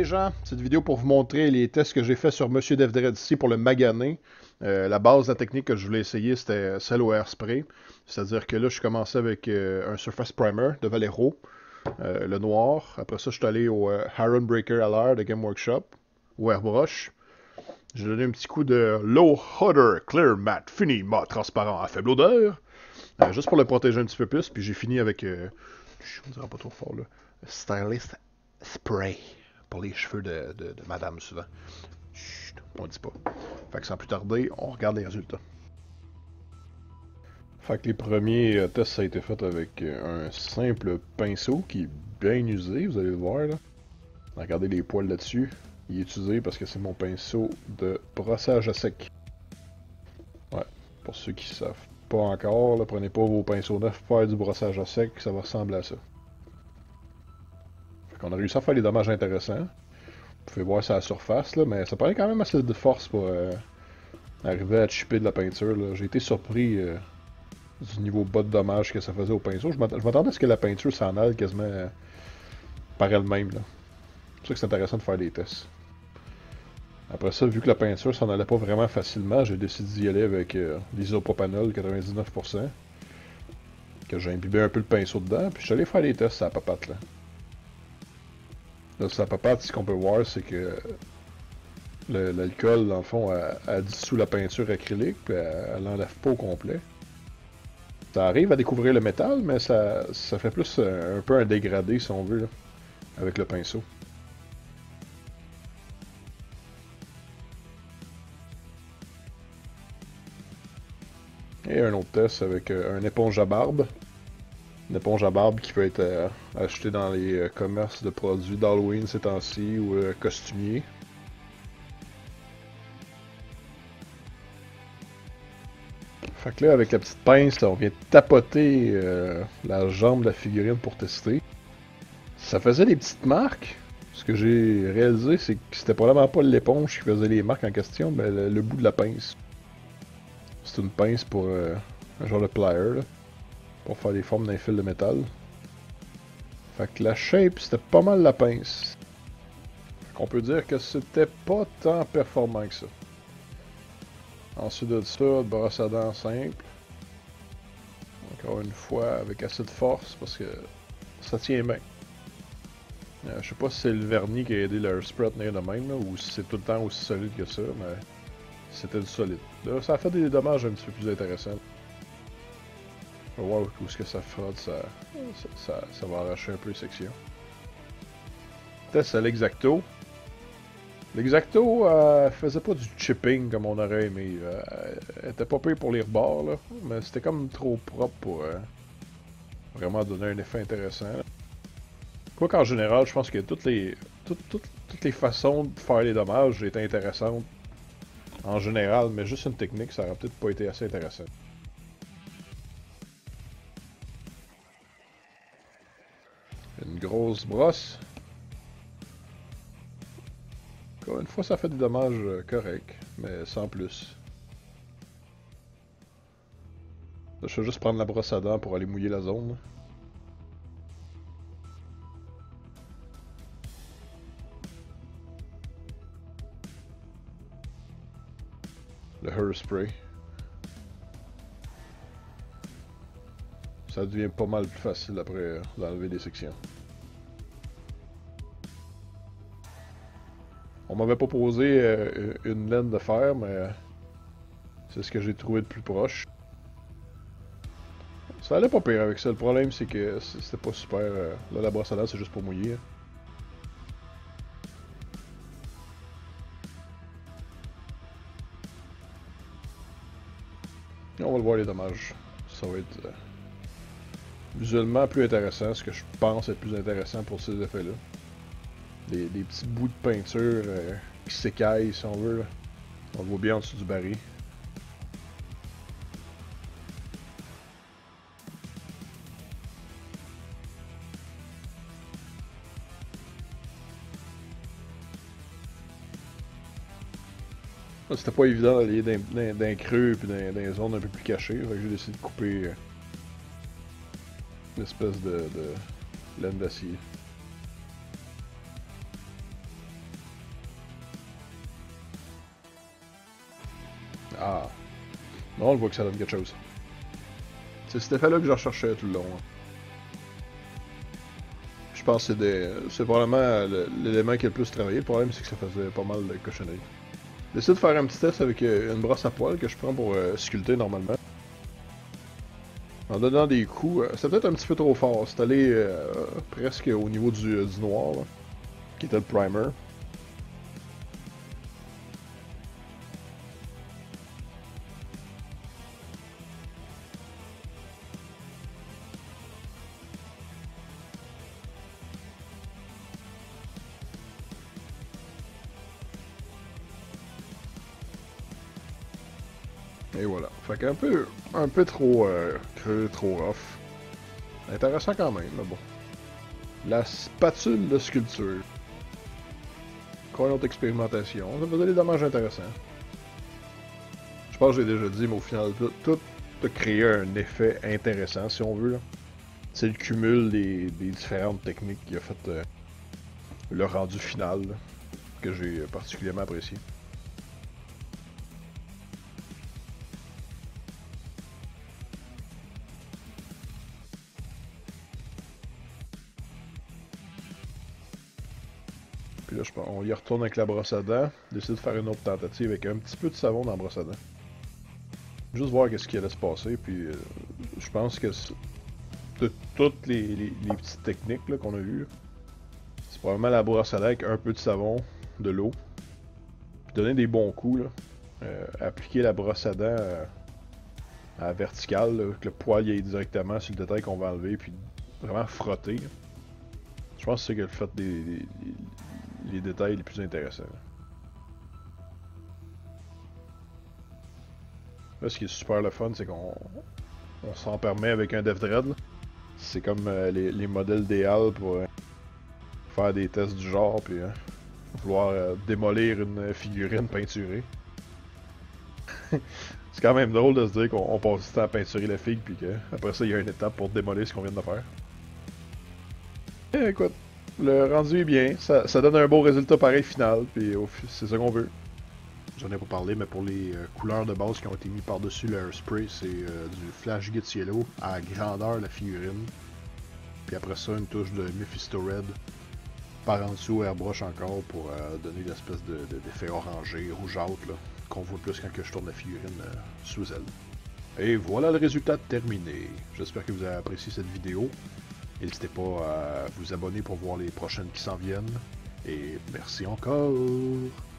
gens, cette vidéo pour vous montrer les tests que j'ai fait sur Monsieur Devdred ici pour le maganer. La base de la technique que je voulais essayer, c'était celle au airspray. C'est-à-dire que là, je commençais avec un Surface Primer de Valero, le noir. Après ça, je suis allé au Haron Breaker à l'air de Game Workshop, au airbrush. J'ai donné un petit coup de Low Odor Clear Matte Fini Mat Transparent à faible odeur, juste pour le protéger un petit peu plus. Puis j'ai fini avec, on dirait pas trop fort là, Stylist Spray pour les cheveux de madame souvent. Chut, on dit pas. Fait que sans plus tarder, on regarde les résultats. Fait que les premiers tests, ça a été fait avec un simple pinceau qui est bien usé, vous allez le voir là. Regardez les poils là-dessus. Il est usé parce que c'est mon pinceau de brossage à sec. Ouais, pour ceux qui savent pas encore, là, prenez pas vos pinceaux neufs pour faire du brossage à sec, ça va ressembler à ça. Fait qu'on a réussi à faire des dommages intéressants. Vous pouvez voir ça à la surface, là, mais ça prenait quand même assez de force pour arriver à chipper de la peinture. J'ai été surpris du niveau bas de dommage que ça faisait au pinceau. Je m'attendais à ce que la peinture s'en aille quasiment par elle-même. C'est pour ça que c'est intéressant de faire des tests. Après ça, vu que la peinture s'en allait pas vraiment facilement, j'ai décidé d'y aller avec l'isopropanol 99%. Que j'ai imbibé un peu le pinceau dedans, puis je suis allé faire des tests sur la papate là. Là, sur la papate, ce qu'on peut voir, c'est que l'alcool, dans le fond, elle dissout la peinture acrylique, puis elle l'enlève pas au complet. Ça arrive à découvrir le métal, mais ça fait plus un peu un dégradé, si on veut, là, avec le pinceau. Et un autre test avec un éponge à barbe. Une éponge à barbe qui peut être achetée dans les commerces de produits d'Halloween ces temps-ci ou costumiers. Fait que là, avec la petite pince, là, on vient tapoter la jambe de la figurine pour tester. Ça faisait des petites marques. Ce que j'ai réalisé, c'est que c'était probablement pas l'éponge qui faisait les marques en question, mais le bout de la pince. C'est une pince pour un genre de plier, là, pour faire des formes d'un fil de métal. Fait que la shape, c'était pas mal la pince. Fait qu'on peut dire que c'était pas tant performant que ça. Ensuite de ça, brosse à dents simple. Encore une fois, avec assez de force, parce que ça tient bien. Je sais pas si c'est le vernis qui a aidé le hairspray à tenir de même, là, ou si c'est tout le temps aussi solide que ça, mais c'était du solide. Là, ça a fait des dommages un petit peu plus intéressants. On va voir où ce que ça frotte, ça va arracher un peu les sections. Test à l'Exacto. L'Exacto faisait pas du chipping comme on aurait aimé. Elle était pas pire pour les rebords, là, mais c'était comme trop propre pour vraiment donner un effet intéressant. Quoi qu'en général, je pense que toutes les façons de faire les dommages étaient intéressantes en général, mais juste une technique, ça aurait peut-être pas été assez intéressant. Une grosse brosse. Encore une fois, ça fait des dommages corrects, mais sans plus. Là, je vais juste prendre la brosse à dents pour aller mouiller la zone. Le hairspray. Ça devient pas mal plus facile après d'enlever des sections. On m'avait proposé une laine de fer, mais c'est ce que j'ai trouvé de plus proche. Ça allait pas pire avec ça. Le problème, c'est que c'était pas super. Là, la brosse à dents, c'est juste pour mouiller. Et on va le voir les dommages. Ça va être visuellement plus intéressant, ce que je pense être plus intéressant pour ces effets-là. Des petits bouts de peinture qui s'écaillent, si on veut. Là. On le voit bien en dessous du baril. C'était pas évident d'aller dans un creux et dans des zones un peu plus cachées, fait que j'ai décidé de couper l'espèce de laine d'acier. Non, on voit que ça donne quelque chose. C'est cet effet-là que je recherchais tout le long. Hein. Je pense que c'est probablement l'élément qui a le plus travaillé. Le problème, c'est que ça faisait pas mal de cochonneries. J'essaie de faire un petit test avec une brosse à poils que je prends pour sculpter normalement. En donnant des coups, c'est peut-être un petit peu trop fort. C'est allé presque au niveau du noir, là, qui était le primer. Et voilà. Fait qu'un un peu trop creux, trop rough. Intéressant quand même, mais bon. La spatule de sculpture. Encore une autre expérimentation. Ça faisait des dommages intéressants. Je pense que j'ai déjà dit, mais au final, tout a créé un effet intéressant, si on veut. Là. C'est le cumul des différentes techniques qui a fait le rendu final, là, que j'ai particulièrement apprécié. Puis là, on y retourne avec la brosse à dents. Décide de faire une autre tentative avec un petit peu de savon dans la brosse à dents. Juste voir qu'est-ce qui allait se passer. Puis je pense que de toutes les petites techniques qu'on a vues, c'est probablement la brosse à dents avec un peu de savon, de l'eau. Puis donner des bons coups. Là. Appliquer la brosse à dents à la verticale, là, que le poil y aille directement sur le détail qu'on va enlever. Puis vraiment frotter. Je pense que c'est le fait les détails les plus intéressants. Là, ce qui est super le fun, c'est qu'on s'en permet avec un DevDread. C'est comme les modèles DL pour faire des tests du genre, puis vouloir démolir une figurine peinturée. C'est quand même drôle de se dire qu'on passe du temps à peinturer la figue, puis qu'après ça, il y a une étape pour démolir ce qu'on vient de faire. Et écoute, le rendu est bien, ça donne un beau résultat pareil final, puis c'est ça qu'on veut. J'en ai pas parlé, mais pour les couleurs de base qui ont été mis par-dessus le spray, c'est du Flash Git Yellow à grandeur la figurine. Puis après ça, une touche de Mephisto Red par en dessous, airbrush encore pour donner l'espèce d'effet orangé, rougeâtre qu'on voit plus quand je tourne la figurine sous elle. Et voilà le résultat terminé. J'espère que vous avez apprécié cette vidéo. N'hésitez pas à vous abonner pour voir les prochaines qui s'en viennent. Et merci encore.